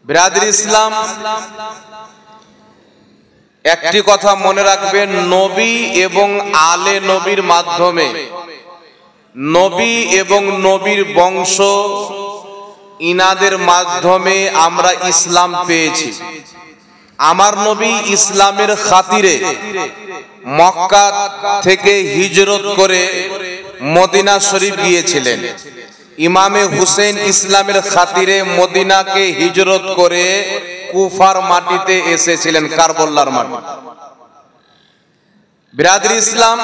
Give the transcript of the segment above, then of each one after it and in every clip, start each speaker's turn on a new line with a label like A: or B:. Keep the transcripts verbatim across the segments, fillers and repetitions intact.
A: বিরাদর ইসলাম, একটি কথা মনে রাখবেন, নবী এবং আলে নবীর মাধ্যমে, নবী এবং নবীর বংশ ইনাদের মাধ্যমে আমরা ইসলাম পেয়েছি। আমার নবী ইসলামের খাতিরে মক্কা থেকে হিজরত করে মদিনা শরীফ গিয়েছিলেন। ইমামে হুসেন ইসলামের খাতিরে মদিনাকে হিজরত করে কুফার মাটিতে এসেছিলেন, কারবালার মাটি। বিরাদর ইসলাম,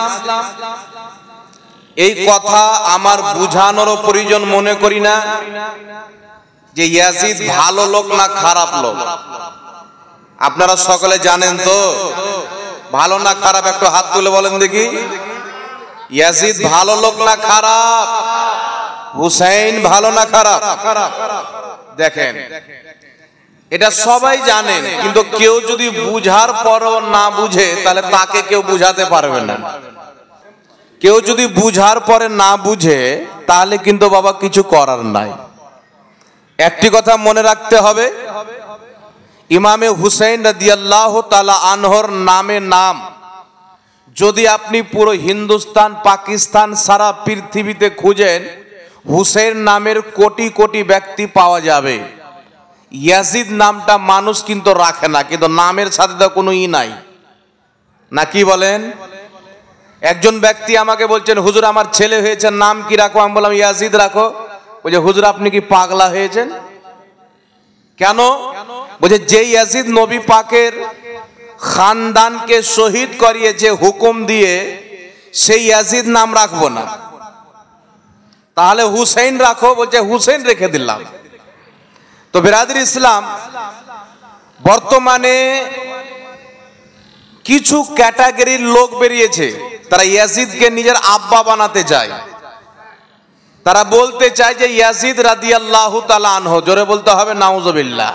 A: এই কথা আমার বুঝানোর প্রয়োজন মনে করি না যে ইয়াজিদ ভালো লোক না খারাপ লোক। আপনারা সকলে জানেন তো ভালো না খারাপ? একটু হাত তুলে বলেন দেখি, ইয়াজিদ ভালো লোক না খারাপ? হুসাইন ভালো না খারাপ? দেখেন, এটা সবাই জানেন, কিন্তু কেউ যদি বুঝার পরও না বুঝে তাহলে তাকে কেউ বুঝাতে পারবে না। কেউ যদি বুঝার পরে না বুঝে তাহলে কিন্তু বাবা কিছু করার নাই। একটি কথা মনে রাখতে হবে, ইমামে হুসাইন রাদিয়াল্লাহু তাআলা আনহুর নামে নাম যদি আপনি পুরো হিন্দুস্তান, পাকিস্তান, সারা পৃথিবীতে খুঁজেন, হুসেন নামের কোটি কোটি ব্যক্তি পাওয়া যাবে। ইয়াজিদ নামটা মানুষ কিন্তু রাখে না, কিন্তু নামের সাথে তো কোনো ই নাই, না কি বলেন? একজন ব্যক্তি আমাকে বলছেন, হুজুর আমার ছেলে হয়েছে, নাম কি রাখো? আমি বললাম ইয়াজিদ রাখো। বলছে, হুজুর আপনি কি পাগলা হয়েছেন? কেন? বলছে, যে ইয়াজিদ নবী পাকের খানদানকে শহীদ করিয়েছে হুকুম দিয়ে, সেই ইয়াজিদ নাম রাখবো না, তাহলে হুসেন রাখো। বলছে হুসেন রেখে দিলাম। তো বিরাদর ইসলাম, বর্তমানে কিছু ক্যাটাগরির লোক বেরিয়েছে, তারা ইয়াজিদকে নিজের আব্বা বানাতে চায়। তারা বলতে চায় যে ইয়াজিদ রাদিয়াল্লাহু তাআলা আনহু, জোরে বলতে হবে নাউজুবিল্লাহ।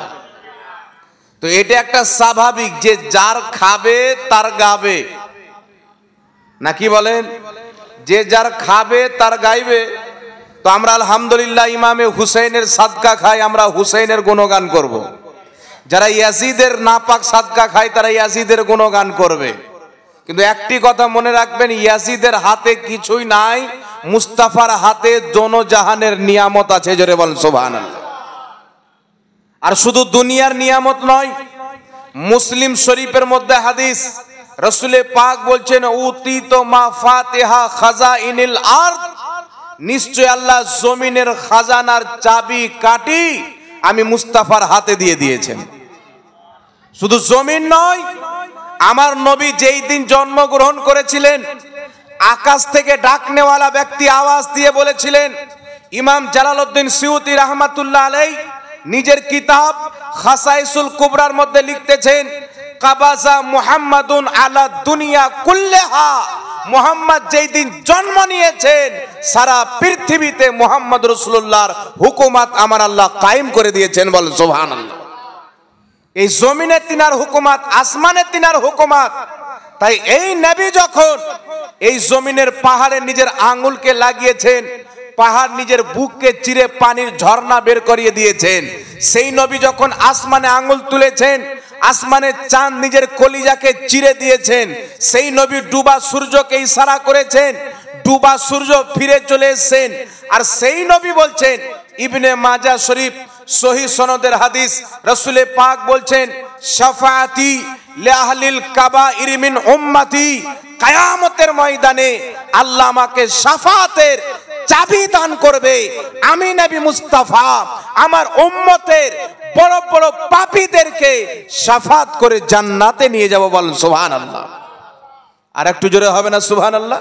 A: তো এটা একটা স্বাভাবিক যে যার খাবে তার গাবে, নাকি বলেন? যে যার খাবে তার গাইবে। তো আমরা আলহামদুলিল্লাহ ইমামে হুসাইনের সাদকা খাই, আমরা হুসাইনের গুণগান করব। যারা ইয়াজিদের নাপাক সাদকা খায় তারা ইয়াজিদের গুণগান করবে। কিন্তু একটি কথা মনে রাখবেন, ইয়াজিদের হাতে কিছুই নাই, মুস্তাফার হাতে দোনো জাহানের নিয়ামত আছে, জোরে বলেন সুবহানাল্লাহ। আর শুধু দুনিয়ার নিয়ামত নয়, মুসলিম শরীফের মধ্যে হাদিস, রাসূলে পাক বলছেন, উতিত মা ফাতিহা খাজাইনিল আরদ, নিশ্চয় আল্লাহ জমিনের খাজানার চাবি কাঠি আমি মুস্তাফার হাতে দিয়ে দিয়েছেন। শুধু জমিন নয়, আমার নবী যেই দিন জন্মগ্রহণ করেছিলেন, আকাশ থেকে ডাকনেওয়ালা ব্যক্তি আওয়াজ দিয়ে বলেছিলেন, ইমাম জালালউদ্দিন সিউতি রাহমাতুল্লাহ আলাইহি নিজের কিতাব খাসাইসুল কুবরার মধ্যে লিখতেছেন, কাবাজা মুহাম্মাদুন আলা দুনিয়া কুল্লাহা, মুহাম্মদ যেই দিন জন্ম নিয়েছেন সারা পৃথিবীতে মুহাম্মদ রাসূলুল্লাহর হুকুমত আমার আল্লাহ কায়েম করে দিয়েছেন, বল সুবহানাল্লাহ। এই জমিনে তিনার হুকুমত, আসমানে তিনার হুকুমত। তাই এই নবী যখন এই জমিনের পাহাড়ে নিজের আঙ্গুলকে লাগিয়েছেন, পাহাড় নিজের বুককে চিরে পানির ঝর্ণা বের করিয়ে দিয়েছেন, সেই নবী যখন আসমানে আঙ্গুল তুলেছেন, আসমানে চাঁদ নিজের কলিজাকে চিরে দিয়েছেন, সেই নবী ডুবা সূর্যকে ইশারা করেছেন, ডুবা সূর্য ফিরে চলে এসেছেন। আর সেই নবী বলছেন, ইবনে মাজাহ শরীফ সহিহ সনদের হাদিস, রাসূলে পাক বলছেন, শাফাআতি লিআহলিল কাবাইর মিন উম্মতি, কিয়ামতের ময়দানে আল্লাহ আমাকে শাফাআতের চাবি দান করবে। আমি নবী মুস্তাফা আমার উম্মতের বড় বড় পাপীদেরকে শাফাত করে জান্নাতে নিয়ে যাব, বলেন সুবহানাল্লাহ। আর একটু জোরে হবে না সুবহানাল্লাহ?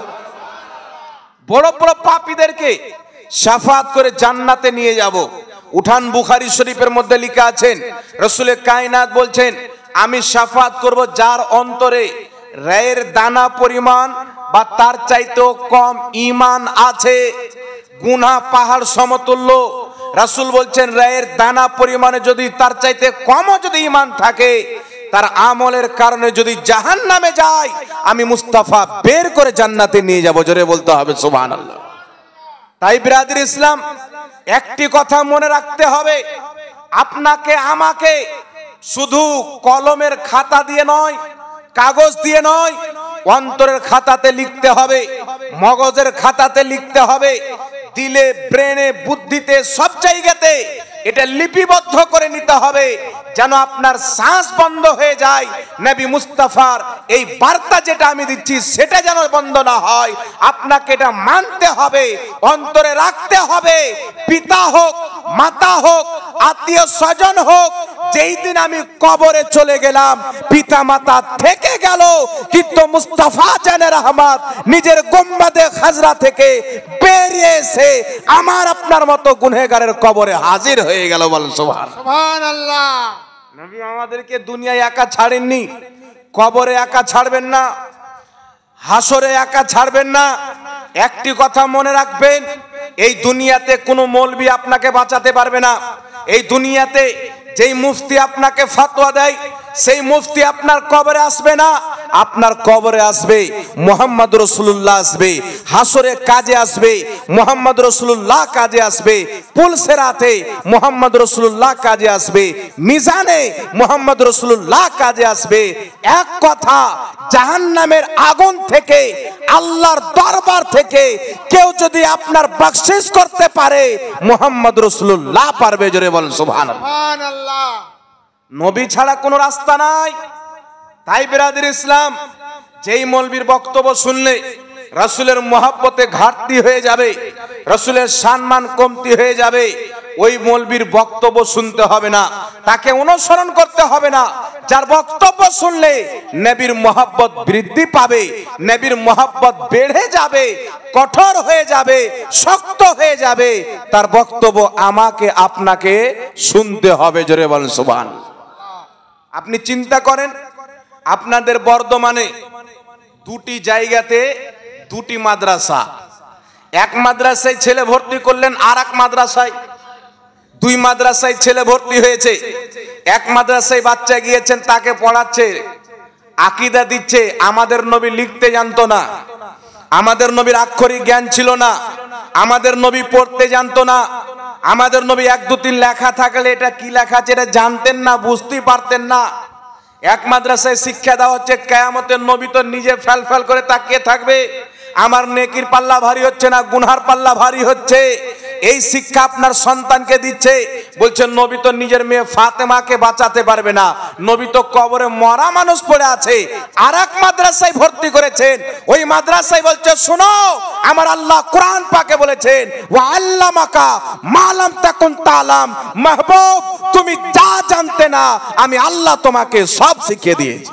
A: বড় বড় পাপীদেরকে শাফাত করে জান্নাতে নিয়ে যাব। উঠান বুখারী শরীফের মধ্যে লেখা আছেন, রাসূলে কায়নাত বলছেন, আমি শাফাত করব যার অন্তরে রায়ের দানা পরিমাণ বা তার চাইতেও কম ঈমান আছে, গুনাহ পাহাড় সমতুল্য। রাসূল বলছেন, রায়ের দানা পরিমাণে যদি তার চাইতে কমও যদি ঈমান থাকে, তার আমলের কারণে যদি জাহান্নামে যায়, আমি মুস্তাফা বের করে জান্নাতে নিয়ে যাব, জোরে বলতে হবে সুবহানাল্লাহ। তাই বিরাদর ইসলাম, একটি কথা মনে রাখতে হবে, আপনাকে আমাকে শুধু কলমের খাতা দিয়ে নয়, কাগজ দিয়ে নয়, অন্তরের খাতাতে লিখতে হবে, মগজের খাতাতে লিখতে হবে, দিলে, ব্রেনে, বুদ্ধিতে, সব জায়গাতে এটা লিপিবদ্ধ করে নিতে হবে, যেন আপনার শ্বাস বন্ধ হয়ে যায়। নবী মুস্তাফার এই বার্তা যেটা আমি দিচ্ছি সেটা যেন বন্ধ না হয়, আপনাকে এটা মানতে হবে, অন্তরে রাখতে হবে। পিতা হোক, মাতা হোক, আত্মীয় স্বজন হোক, যেই দিন আমি কবরে চলে গেলাম, পিতা মাতা থেকে গেল, কিন্তু মুস্তাফা জানে রহমত নিজের গুম্বাদে খাজরা থেকে বেরিয়ে এসে আমার আপনার মতো গুনহগারের কবরে হাজির হয়ে গেল। বল সুবহানাল্লাহ। নবী আমাদেরকে দুনিয়ায় একা ছাড়েননি, কবরে একা ছাড়বেন না, হাসরে একা ছাড়বেন না। একটি কথা মনে রাখবেন, এই দুনিয়াতে কোনো মৌলবি আপনাকে বাঁচাতে পারবে না। এই দুনিয়াতে যেই মুফতি আপনাকে ফতোয়া দেয় সেই মুফতি আপনার কবরে আসবে না, আপনার কবরে আসবে মুহাম্মদ রাসূলুল্লাহ, আসবে হাসরে কাজে আসবে মুহাম্মদ রাসূলুল্লাহ, কাজে আসবে পুলসেরাতে মুহাম্মদ রাসূলুল্লাহ, কাজে আসবে মিজানে মুহাম্মদ রাসূলুল্লাহ, কাজে আসবে। এক কথা, জাহান্নামের আগুন থেকে, আল্লাহর দরবার থেকে কেউ যদি আপনার বখশিশ করতে পারে, মুহাম্মদ রাসূলুল্লাহ পারবে। জোরে বল সুবহানাল্লাহ। নবী ছাড়া কোনো রাস্তা নাই। তাই বিরাদর ইসলাম, যেই মৌলবীর বক্তব্য শুনলে রাসূলের মহব্বতে ঘাটতি হয়ে যাবে, রাসূলের সম্মান কমতি হয়ে যাবে, ওই মৌলবীর বক্তব্য শুনতে হবে না, তাকে অনুসরণ করতে হবে না। যার বক্তব্য শুনলে নবীর মহব্বত বৃদ্ধি পাবে, নবীর মহব্বত বেড়ে যাবে, কঠোর হয়ে যাবে, শক্ত হয়ে যাবে, তার বক্তব্য আমাকে আপনাকে শুনতে হবে। জোরে বলেন সুবহানাল্লাহ। আপনি চিন্তা করেন, আপনাদের বর্ধমানে দুটি জায়গাতে দুটি মাদ্রাসা, এক মাদ্রাসায় ছেলে ভর্তি করলেন, আর এক মাদ্রাসায়, দুই মাদ্রাসায় ছেলে ভর্তি হয়েছে। এক মাদ্রাসায় বাচ্চা গিয়েছেন, তাকে পড়াচ্ছে, আকীদা দিচ্ছে, আমাদের নবী লিখতে জানতো না, আমাদের নবীর আক্ষরিক জ্ঞান ছিল না, আমাদের নবী পড়তে জানতো না, আমাদের নবী এক দু তিন লেখা থাকলে এটা কি লেখা আছে এটা জানতেন না, বুঝতেই পারতেন না। এক মাদ্রাসায় শিক্ষা দেওয়া হচ্ছে কিয়ামতের নবী তো নিজে ফেল ফেল করে তাকিয়ে থাকবে, আমার নেকির পাল্লা ভারী হচ্ছে না গুনহার পাল্লা ভারী হচ্ছে। এই শিক্ষা আপনার সন্তানকে দিচ্ছে, বলছেন নবী তো নিজের মেয়ে ফাতেমাকে বাঁচাতে পারবে না, নবী তো কবরে মরা মানুষ পড়ে আছে। আর এক মাদ্রাসায় ভর্তি করেছেন, ওই মাদ্রাসায় বলছে শোনো, আমার আল্লাহ কোরআন পাকে বলেছেন, ওয়া আল্লামাকা মা লাম তাকুন তাআলাম, মাহবুব তুমি যা জানতে না আমি আল্লাহ তোমাকে সব শিখিয়ে দিয়েছি।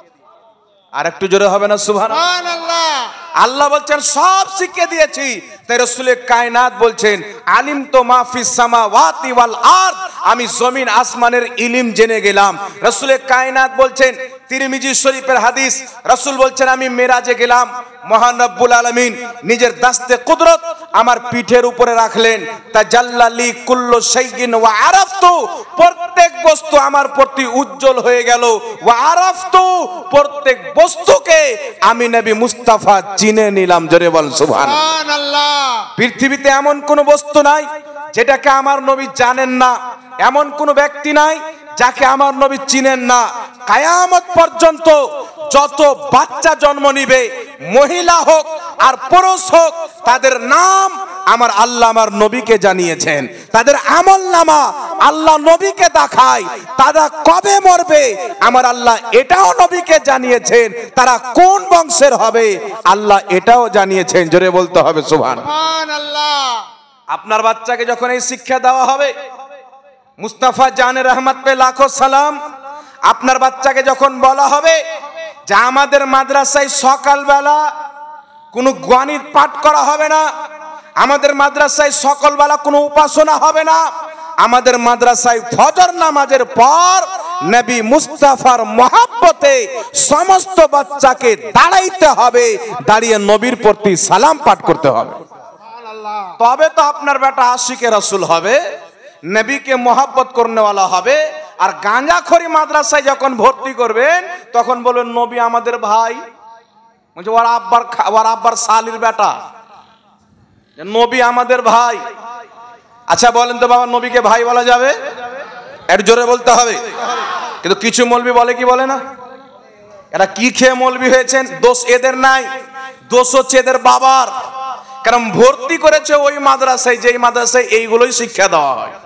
A: আর একটু জোরে হবে না সুবহানাল্লাহ। আল্লাহ বলছেন সব শিখিয়ে দিয়েছি। তাই রাসূলে কায়নাত বলছেন, আলিম তো মাফিস সামাওয়াতি ওয়াল আরদ, আমি জমিন আসমানের ইলম জেনে গেলাম। রাসূলে কায়নাত বলছেন, তিরমিজি শরীফের হাদিস, রাসূল বলছেন আমি মেরাজে গেলাম, মহান রব্বুল আলামিন নিজের দাস্তে কুদরত আমার পিঠের উপরে রাখলেন, তাজাল্লালি কুল্লু শাইইন ওয়া আরাফতু, প্রত্যেক বস্তু আমার প্রতি উজ্জ্বল হয়ে গেল, ওয়া আরাফতু প্রত্যেক বস্তুকে আমি নবী মুস্তাফা চিনে নিলাম। জোরে বল সুবহানাল্লাহ। পৃথিবীতে এমন কোন বস্তু নাই যেটাকে আমার নবী জানেন না, এমন কোন ব্যক্তি নাই যাকে আমার নবী চিনেন না। কিয়ামত পর্যন্ত যত বাচ্চা জন্ম নিবে, মহিলা হোক আর পুরুষ হোক, তাদের নাম আমার আল্লাহ আমার নবীকে জানিয়েছেন, তাদের আমলনামা আল্লাহ নবীকে দেখায়, তারা কবে মরবে আমার আল্লাহ এটাও নবীকে জানিয়েছেন, তারা কোন বংশের হবে আল্লাহ এটাও জানিয়েছেন। জোরে বলতে হবে সুবহানাল্লাহ। আপনার বাচ্চাকে যখন এই শিক্ষা দেওয়া হবে, মুস্তাফা জানে রহমত পে লাখো সালাম, আপনার বাচ্চাকে যখন বলা হবে যে আমাদের মাদ্রাসায় সকালবেলা কোনো গণিত পাঠ করা হবে না, আমাদের মাদ্রাসায় সকালবেলা কোনো উপাসনা হবে না, আমাদের মাদ্রাসায় ফজর নামাজের পর নবী মুস্তাফার মহব্বতে সমস্ত বাচ্চাকে দাঁড়াইতে হবে, দাঁড়িয়ে নবীর প্রতি সালাম পাঠ করতে হবে, তবে তো আপনার বেটা আশিকে রাসূল হবে, নবীকে মহব্বত করনেওয়ালা হবে। আর গাঁজাখড়ি মাদ্রাসায় যখন ভর্তি করবেন তখন বলবেন নবী আমাদের ভাই, বলছে ওর আব্বার ওর আব্বার শালির বেটা, নবী আমাদের ভাই। আচ্ছা বলেন তো বাবা, নবীকে ভাই বলা যাবে? এর জোরে বলতে হবে। কিন্তু কিছু মৌলবি বলে কি বলে না, এরা কি খেয়ে মৌলবি হয়েছেন, দোষ এদের নাই, দোষ হচ্ছে এদের বাবার। কারণ ভর্তি করেছে ওই মাদ্রাসায় যেই মাদ্রাসায় এইগুলোই শিক্ষা দেওয়া হয়।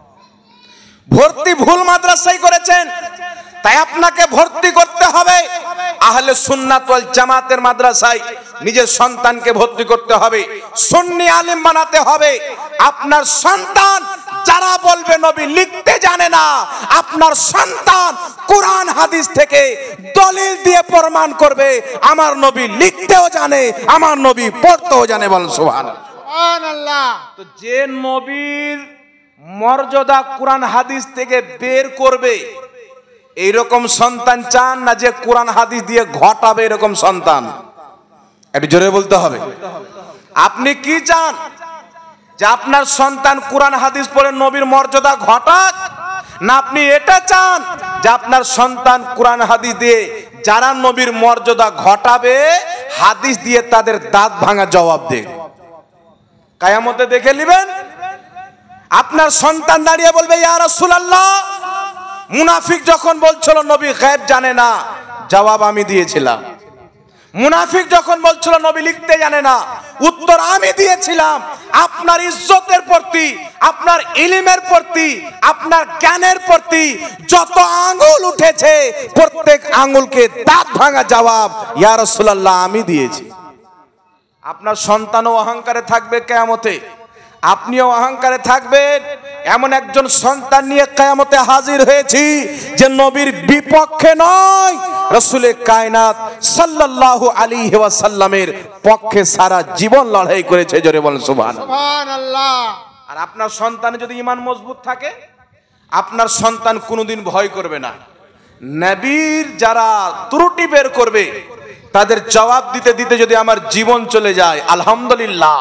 A: ভর্তি ভুল মাদ্রাসায় করেছেন, তাই আপনাকে ভর্তি করতে হবে আহলে সুন্নাত ওয়াল জামাতের মাদ্রাসায়। নিজের সন্তানকে ভর্তি করতে হবে, সুন্নি আলেম বানাতে হবে। আপনার সন্তান যারা বলবে নবী লিখতে জানে না, আপনার সন্তান কোরআন হাদিস থেকে দলিল দিয়ে প্রমাণ করবে আমার নবী লিখতেও জানে, আমার নবী পড়তেও জানে। বল সুবহানাল্লাহ। তো যে নবীর মর্যাদা কোরআন হাদিস থেকে বের করবে এইরকম সন্তান চান না যে কোরআন হাদিস দিয়ে ঘটাবে এরকম সন্তান? একটু জোরে বলতে হবে। আপনি কি চান যে আপনার সন্তান কোরআন হাদিস পড়ে নবীর মর্যাদা ঘটাক, না আপনি এটা চান যে আপনার সন্তান কোরআন হাদিস দিয়ে যারা নবীর মর্যাদা ঘটাবে হাদিস দিয়ে তাদের দাঁত ভাঙা জবাব দেবে? কিয়ামতে দেখে নেবেন আপনার সন্তান দাঁড়িয়ে বলবে ইয়া রাসূলুল্লাহ, মুনাফিক যখন বলছিল নবী গায়েব জানে না, জবাব আমি দিয়েছিলাম। মুনাফিক যখন বলছিল নবী লিখতে জানে না, উত্তর আমি দিয়েছিলাম। আপনার ইজ্জতের প্রতি, আপনার ইলমের প্রতি, আপনার জ্ঞানের প্রতি যত আঙ্গুল উঠেছে প্রত্যেক আঙ্গুলকে দাঁত ভাঙা জবাব ইয়া রাসূলুল্লাহ আমি দিয়েছি। আপনার সন্তানও অহংকারে থাকবে কিয়ামতে, আপনিও অহংকারে থাকবেন। এমন একজন সন্তান নিয়ে কিয়ামতে হাজির হয়েছি যে নবীর বিপক্ষে নয়, রাসূলে কায়নাত সাল্লাল্লাহু আলাইহি ওয়াসাল্লামের পক্ষে সারা জীবন লড়াই করেছে। জোরে বলেন সুবহানাল্লাহ। আর আপনার সন্তানে যদি ঈমান মজবুত থাকে, আপনার সন্তান কোনোদিন ভয় করবে না। নবীর যারা ত্রুটি বের করবে তাদের জবাব দিতে দিতে যদি আমার জীবন চলে যায়, আলহামদুলিল্লাহ।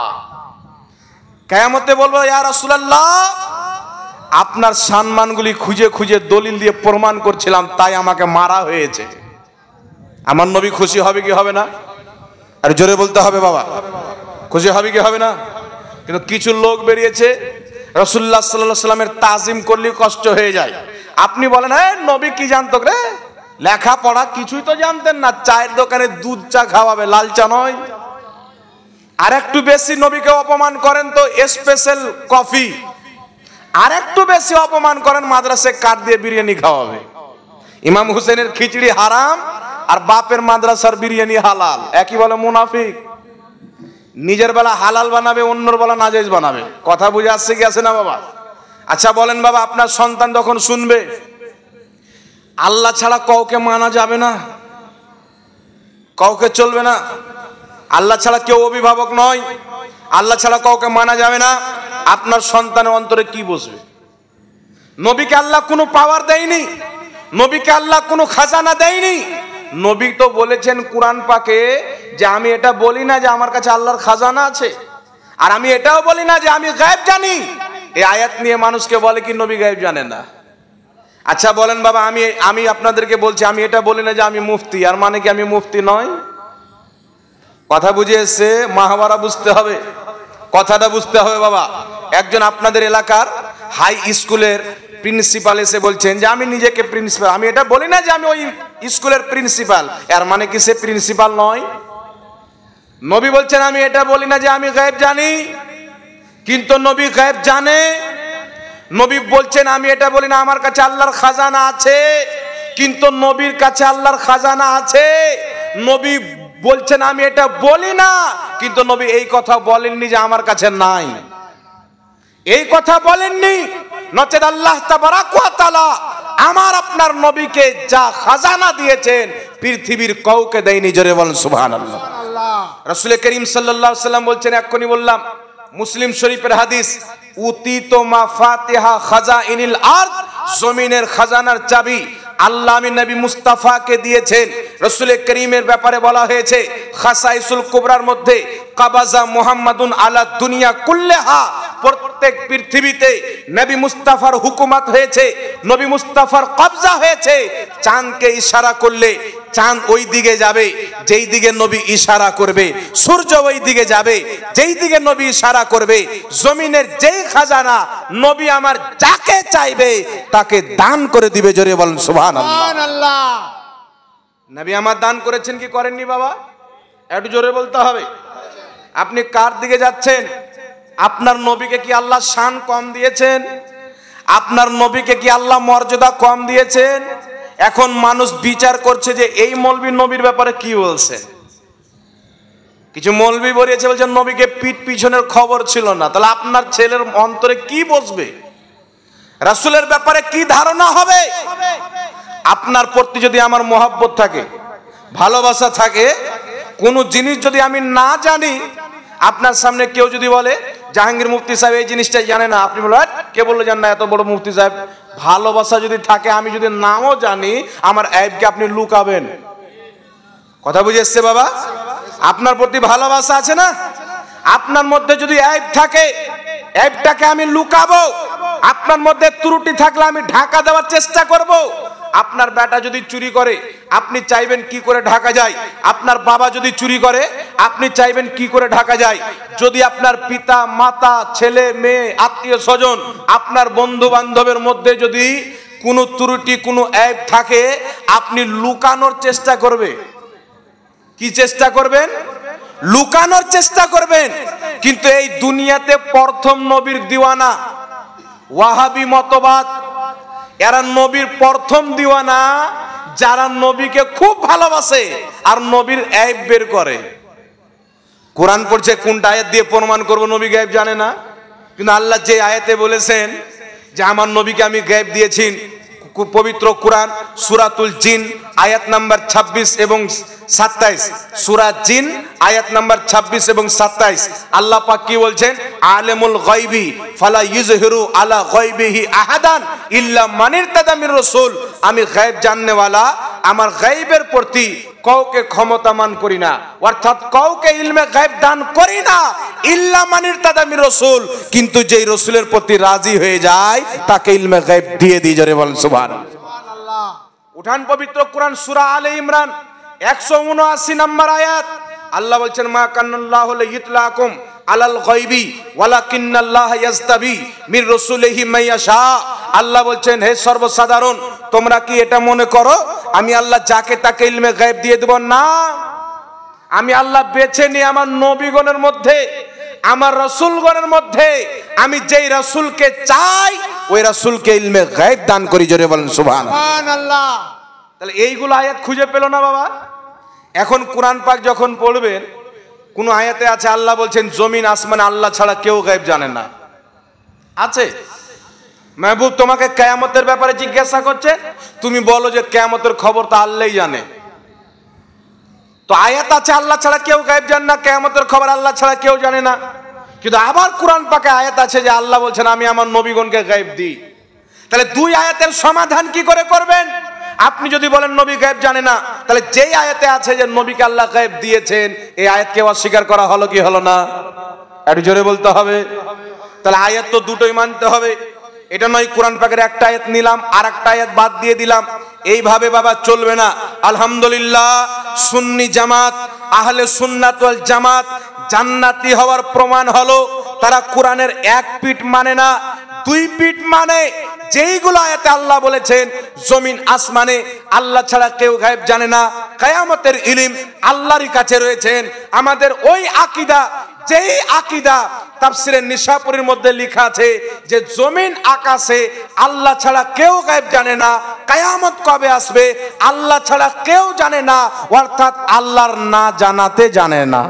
A: কিয়ামতে বলবো ইয়া রাসূলুল্লাহ, আপনার সম্মানগুলি খুঁজে খুঁজে দলিল দিয়ে প্রমাণ করছিলাম, তাই আমাকে মারা হয়েছে। আমার নবী খুশি হবে কি হবে না? আর জোরে বলতে হবে বাবা, খুশি হবে কি হবে না? কিন্তু কিছু লোক বেরিয়েছে রাসূলুল্লাহ সাল্লাল্লাহু আলাইহি সাল্লামের তাজিম করলে কষ্ট হয়ে যায়। আপনি বলেন হ্যাঁ নবী কি জানতো রে, লেখাপড়া কিছুই তো জানতেন না, চায়ের দোকানে দুধ চা খাওয়াবে, লাল চা নয়। আর একটু বেশি নবীকে অপমান করেন তো স্পেশাল কফি, আর একটু বেশি অপমান করেন মাদ্রাসায় কাঠ দিয়ে বিরিয়ানি খাওয়াবে। ইমাম হুসেনের খিচড়ি হারাম আর বাপের মাদ্রাসার বিরিয়ানি হালাল, একই বলে মুনাফিক। নিজের বেলা হালাল বানাবে, অন্যর বেলা নাজায়েজ বানাবে। কথা বুঝে আসছে কি আসে না বাবা? আচ্ছা বলেন বাবা, আপনার সন্তান যখন শুনবে আল্লাহ ছাড়া কাউকে মানা যাবে না, কাউকে চলবে না, আল্লাহ ছাড়া কেউ অভিভাবক নয়, আল্লাহ ছাড়া কাউকে মানা যাবে না, আপনার সন্তানের অন্তরে কি বসবে? নবীকে আল্লাহ কোনো পাওয়ার দেয়নি, নবীকে আল্লাহ কোনো খাজানা দেয়নি। নবী তো বলেছেন কোরআন পাকে যে আমি এটা বলি না যে আমার কাছে আল্লাহর খাজানা আছে, আর আমি এটাও বলি না যে আমি গায়েব জানি। এই আয়াত নিয়ে মানুষকে বলে কি নবী গায়েব জানে না। আচ্ছা বলেন বাবা, আমি আমি আপনাদেরকে বলছি আমি এটা বলি না যে আমি মুফতি, আর মানে কি আমি মুফতি নয়? কথা বুঝে এসছে? মাহওয়ারা বুঝতে হবে, কথাটা বুঝতে হবে বাবা। একজন আপনাদের এলাকার হাই স্কুলের প্রিন্সিপাল এসে বলছেন যে আমি নিজেকে প্রিন্সিপাল, আমি এটা বলি না যে আমি ওই স্কুলের প্রিন্সিপাল, এর মানে কি সে প্রিন্সিপাল নয়? নবী বলছেন আমি এটা বলি না যে আমি গায়েব জানি, কিন্তু নবী গায়েব জানে। নবী বলছেন আমি এটা বলি না আমার কাছে আল্লাহর খাজানা আছে, কিন্তু নবীর কাছে আল্লাহর খাজানা আছে। নবী বলছেন আমি এটা বলি না, কিন্তু নবী এই কথা বলেননি যে আমার কাছে নাই, এই কথা বলেননি। নচেত আল্লাহ তাবারাক ওয়া তাআলা আমার আপনার নবীকে যা খাজানা দিয়েছেন পৃথিবীর কাউকে দেয়নি। জোরে বলেন সুবহানাল্লাহ। রাসূল করিম সাল্লাল্লাহু আলাইহি ওয়াসাল্লাম বলছেন, এক্ষুনি বললাম মুসলিম শরীফের হাদিস, উতিতু মাফাতিহা খাজাইনিল আরদ, জমিনের খাজানার চাবি আল্লাহ আমি নবী মুস্তাফাকে দিয়েছেন। রাসূল করিমের ব্যাপারে বলা হয়েছে খাসাইসুল কুবরার মধ্যে কাবাজা মুহাম্মাদুন আলা দুনিয়া কুল্লাহা, প্রত্যেক পৃথিবীতে নবী মুস্তাফার হুকুমত হয়েছে, নবী মুস্তাফার কবজা হয়েছে। চাঁদকে ইশারা করলে চাঁদ ওই দিকে যাবে, যেই দিকে নবী ইশারা করবে সূর্য ওই দিকে যাবে, যেই দিকে নবী ইশারা করবে জমিনের যেই খাজানা নবী আমার যাকে চাইবে তাকে দান করে দিবে। জোরে বলেন সুবহানাল্লাহ। নবী আমার দান করেছেন কি করেননি বাবা? একটু জোরে বলতে হবে। আপনি কার দিকে যাচ্ছেন? আপনার নবীকে কি আল্লাহ শান কম দিয়েছেন? আপনার নবীকে কি আল্লাহ মর্যাদা কম দিয়েছেন? এখন মানুষ বিচার করছে যে এই মৌলবী নবীর ব্যাপারে কি বলছে। কিছু মৌলবী বলেছে, বলছেন নবীকে পিঠ পিছনের খবর ছিল না। তাহলে আপনার ছেলের অন্তরে কি বসবে? রাসূলের ব্যাপারে কি ধারণা হবে? আপনার প্রতি যদি আমার মহব্বত থাকে, ভালোবাসা থাকে, কোন জিনিস যদি আমি না জানি, আপনার সামনে কেউ যদি বলে জাহাঙ্গীর মুফতি সাহেব এই জিনিসটা জানে না, আপনি বলবেন কে বললো জান না, এত বড় মুফতি সাহেব। ভালোবাসা যদি থাকে, আমি যদি নামও জানি, আমার আইবকে আপনি লুকাবেন। কথা বুঝে এসছে বাবা? আপনার প্রতি ভালোবাসা আছে না? আপনার মধ্যে যদি আইব থাকে, আইবটাকে আমি লুকাবো। আপনার মধ্যে ত্রুটি থাকলে আমি ঢাকা দেওয়ার চেষ্টা করব। আপনার বেটা যদি চুরি করে, আপনি চাইবেন কি করে ঢাকা যায়। আপনার বাবা যদি চুরি করে, আপনি চাইবেন কি করে ঢাকা যায়। যদি আপনার পিতা মাতা ছেলে মেয়ে আত্মীয় স্বজন আপনার বন্ধু বান্ধবের মধ্যে যদি কোনো ত্রুটি কোনো আইব থাকে, আপনি লুকানোর চেষ্টা করবে। কি চেষ্টা করবেন? লুকানোর চেষ্টা করবেন। কিন্তু এই দুনিয়াতে প্রথম নবীর দিওয়ানা ওয়াহাবি মতবাদ, এরা নবীর প্রথম দিওয়ানা, যারা নবীকে খুব ভালোবাসে আর নবীর আইব বের করে। কোরআন পড়ছে, কোনটা আয়াত দিয়ে প্রমাণ করব নবী গায়েব জানে না? কিন্তু আল্লাহ যে আয়াতে বলেছেন যে আমার নবীকে আমি গায়েব দিয়েছি, পবিত্র কোরআন সূরাতুল জিন আয়াত নাম্বার ছাব্বিশ এবং সাতাইশ, সূরা জিন আয়াত নাম্বার ছাব্বিশ এবং সাতাইশ, আল্লাহ পাক কি বলছেন? আলিমুল গায়বি ফালা ইযহিরু আলা গায়বিহি আহাদান ইল্লা মান ইরতাদা মির রাসূল। আমি গায়েব জাননেওয়ালা, আমার গায়েবের প্রতি কাউকে ক্ষমতামান করি না, অর্থাৎ কাউকে ইলমে গায়েব দান করি না ইল্লা মান ইরতাদা মির রাসূল। কিন্তু যেই রাসূলের প্রতি রাজি হয়ে যায় তাকে ইলমে গায়েব দিয়ে দিই। জোরে বলেন সুবহানাল্লাহ। উঠান পবিত্র কোরআন সূরা আলে ইমরান একশো উনআশি নম্বর আয়াত, আল্লাহ বলছেন মা কান্নাল্লাহু লিইতলাকুম আলাল গায়বি ওয়ালাকিন্নাল্লাহা ইয়াজতাবি মির রাসূলিহি মাইয়াশা। আল্লাহ বলছেন হে সর্বসাধারণ, তোমরা কি এটা মনে করো আমি আল্লাহ যাকে তাকে ইলমে গায়েব দিয়ে দেব? না, আমি আল্লাহ বেছে নিয়ে আমার নবীগণের মধ্যে, আমার রাসূলগণের মধ্যে আমি যেই রাসূলকে চাই ওই রাসূলকে ইলমে গায়েব দান করি। জোরে বলেন সুবহানাল্লাহ। তাহলে এইগুলো আয়াত খুঁজে পেল না বাবা। এখন কোরআন পাক যখন পড়বেন, কোন আয়াতে আছে আল্লাহ বলছেন জমিন আসমান আল্লাহ ছাড়া কেউ গায়েব জানে না? আছে? মাহবুব তোমাকে কিয়ামতের ব্যাপারে জিজ্ঞাসা করছে, তুমি বলো যে কিয়ামতের খবর তো আল্লাহই জানে। তো আয়াত আছে আল্লাহ ছাড়া কেউ গায়েব জানে না, কিয়ামতের খবর আল্লাহ ছাড়া কেউ জানে না। কিন্তু আবার কোরআন পাকে আয়াত আছে যে আল্লাহ বলছেন আমি আমার নবীগণকে গায়েব দিই। তাহলে দুই আয়াতের সমাধান কি করে করবেন? আপনি যদি বলেন নবী গায়েব জানে না, তাহলে যেই আয়াতে আছে যে নবীকে আল্লাহ গায়েব দিয়েছেন, এই আয়াতকে অস্বীকার করা হলো কি হলো না? একটু জোরে বলতে হবে। তাহলে আয়াত তো দুটোই মানতে হবে। এটা নয় কোরআন পাকের একটা আয়াত নিলাম আর একটা আয়াত বাদ দিয়ে দিলাম, এইভাবে বাবা চলবে না। আলহামদুলিল্লাহ সুন্নি জামাত, আহলে সুন্নাত ওয়াল জামাত জান্নাতি হওয়ার প্রমাণ হলো তারা কোরআনের এক পিঠ মানে না, দুই পিঠ মানে। যেইগুলো আয়াতে আল্লাহ বলেছেন জমিন আসমানে আল্লাহ ছাড়া কেউ গায়েব জানে না, কিয়ামতের ইলম আল্লাহরই কাছে রয়েছেন, আমাদের ওই আকীদা, যেই আকীদা তাফসীরে নিশাপুরীর মধ্যে লেখা আছে যে জমিন আকাশে আল্লাহ ছাড়া কেউ গায়েব জানে না, কিয়ামত কবে আসবে আল্লাহ ছাড়া কেউ জানে না, অর্থাৎ আল্লাহর না জানাতে জানে না।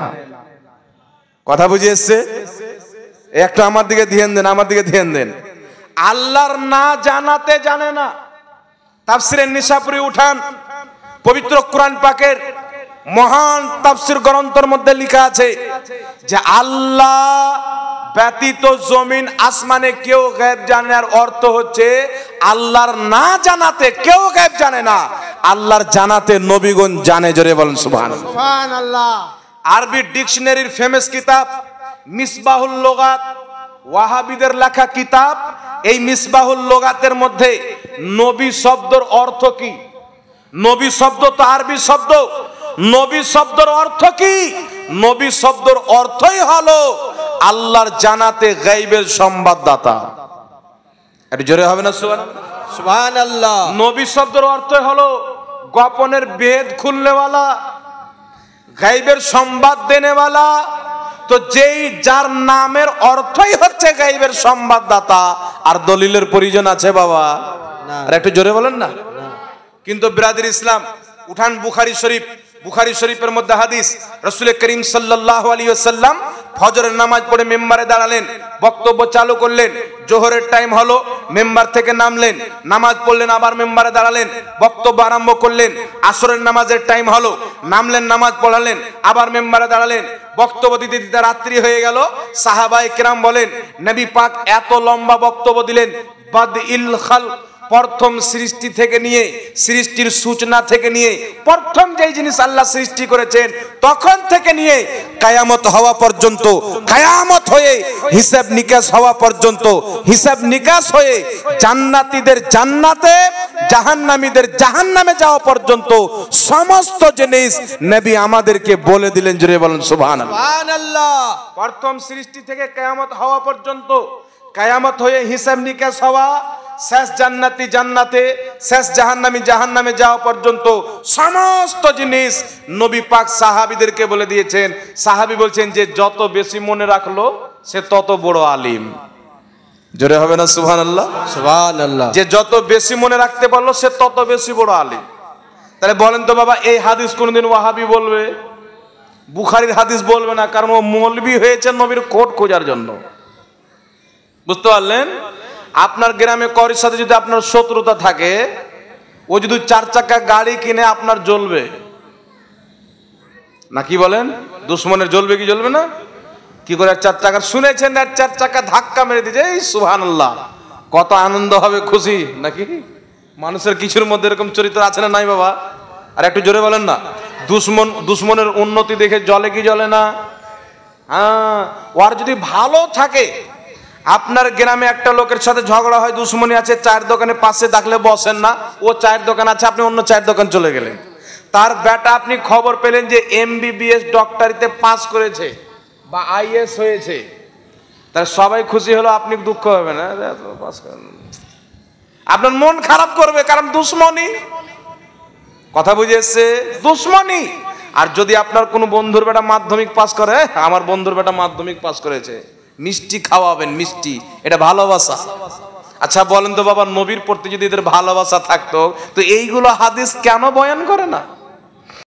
A: কথা বুঝে এসছে? একটু আমার দিকে ধ্যান দেন, আমার দিকে ধ্যান দেন। আল্লাহর না জানাতে জানে না। তাফসীরে নিশাপুরী উঠান পবিত্র কোরআন পাকের মহান তাফসীর গ্রন্থের মধ্যে লেখা আছে যে আল্লাহ ব্যতীত জমিন আসমানে কেউ গায়েব জানার অর্থ হচ্ছে আল্লাহর না জানাতে কেউ গায়েব জানে না, আল্লাহর জানাতে নবীগণ জানে। জোরে বলেন সুবহানাল্লাহ। আরবি ডিকশনারির ফেমাস কিতাব মিসবাহুল লুগাত, ওয়াহাবিদের লেখা কিতাব। এই মিসবাহুল লুগাতের মধ্যে নবী শব্দের অর্থ কি? নবী শব্দ তো আরবি শব্দ, নবী শব্দের অর্থ কি? নবী শব্দের অর্থই হলো আল্লাহর জানাতে গায়বের সংবাদদাতা। একটু জোরে হবে না সুবহানাল্লাহ?
B: সুবহানাল্লাহ।
A: নবী শব্দের অর্থই হলো গোপনের ভেদ খুলনেওয়ালা, গায়বের সংবাদ দেনেওয়ালা। তো যেই যার নামের অর্থই হচ্ছে গায়বের সংবাদদাতা, আর দলিলের প্রয়োজন আছে বাবা? আর একটু জোরে বলেন না। কিন্তু বিরাদর ইসলাম, উঠান বুখারী শরীফ, বুখারী শরীফের মধ্যে হাদিস, রাসূল করিম সাল্লাল্লাহু আলাইহি ওয়াসাল্লাম ফজরের নামাজ পড়ে মেম্বারে দাঁড়ালেন, বক্তব্য চালু করলেন। জোহরের টাইম হলো, মেম্বার থেকে নামলেন, নামাজ পড়লেন, আবার মেম্বারে দাঁড়ালেন, বক্তব্য আরম্ভ করলেন। আসরের নামাজের টাইম হলো, নামলেন, নামাজ পড়ালেন, আবার মেম্বারে দাঁড়ালেন, বক্তব্য দিতে দিতে রাত্রি হয়ে গেল। সাহাবায়ে কেরাম বলেন, নবী পাক এত লম্বা বক্তব্য দিলেন, বাদইল খালক, প্রথম সৃষ্টি থেকে নিয়ে, সৃষ্টির সূচনা থেকে নিয়ে, প্রথম যেই জিনিস আল্লাহ সৃষ্টি করেছেন তখন থেকে নিয়ে কিয়ামত হওয়া পর্যন্ত, কিয়ামত হয়ে হিসাব নিকাশ হওয়া পর্যন্ত, হিসাব নিকাশ হয়ে জান্নাতীদের জান্নাতে, জাহান্নামীদের জাহান্নামে যাওয়া পর্যন্ত সমস্ত জিনিস নবী আমাদেরকে বলে দিলেন। জোরে বলেন সুবহানাল্লাহ।
B: সুবহানাল্লাহ।
A: প্রথম সৃষ্টি থেকে কিয়ামত হওয়া পর্যন্ত, কিয়ামত হয়ে হিসাব নিকাশ হওয়া, শেষ জান্নাতি জান্নাতে, শেষ জাহান্নামী জাহান্নামে যাওয়া পর্যন্ত সমস্ত জিনিস নবী পাক সাহাবীদেরকে বলে দিয়েছেন। সাহাবী বলছেন যে যত বেশি মনে রাখলো সে তত বড় আলিম। জোরে হবে না সুবহানাল্লাহ?
B: সুবহানাল্লাহ।
A: যে যত বেশি মনে রাখতে পারলো সে তত বেশি বড় আলিম। তাহলে বলেন তো বাবা, এই হাদিস কোনদিন ওয়াহাবি বলবে? বুখারীর হাদিস বলবে না, কারণ ও মৌলবি হয়েছে নবীর কোট খোঁজার জন্য। বুঝতে পারলেন? আপনার গ্রামে কারোর সাথে যদি আপনার শত্রুতা থাকে, ও যদি চার চাকা গাড়ি কিনে আপনার জ্বলবে না? কি বলেন? দুশ্মনের জ্বলবে কি জ্বলবে না? কি করে চার চাকা শুনেছেন, আর চার চাকা ধাক্কা মেরে দিয়েছে, এই সুবহানাল্লাহ, কত আনন্দ হবে, খুশি নাকি? মানুষের কিছুর মধ্যে এরকম চরিত্র আছে না নাই বাবা? আর একটু জোরে বলেন না। দুশ্মন, দুশ্মনের উন্নতি দেখে জ্বলে কি জ্বলে না? হ্যাঁ, ওর যদি ভালো থাকে, আপনার গ্রামে একটা লোকের সাথে ঝগড়া হয়, দুশ্মনী আছে, চায়ের দোকানে পাশে ডাকলে বসেন না, ও চায়ের দোকান আছে, আপনি অন্য চায়ের দোকান চলে গেলেন। তার বেটা আপনি খবর পেলেন যে এমবিবিএস ডক্টরিতে পাস করেছে বা আইএস হয়েছে, তাহলে সবাই খুশি হলো, আপনি দুঃখ হবে না? আপনার মন খারাপ করবে, কারণ দুশ্মনী। কথা বুঝে এসছে? দুশ্মনী। আর যদি আপনার কোনো বন্ধুর বেটা মাধ্যমিক পাস করে, আমার বন্ধুর বেটা মাধ্যমিক পাস করেছে, মিষ্টি খাওয়াবেন, মিষ্টি, এটা ভালোবাসা। আচ্ছা বলেন তো বাবা, নবীর প্রতি যদি এদের ভালোবাসা থাকতো তো এইগুলো হাদিস কেন বয়ান করে না?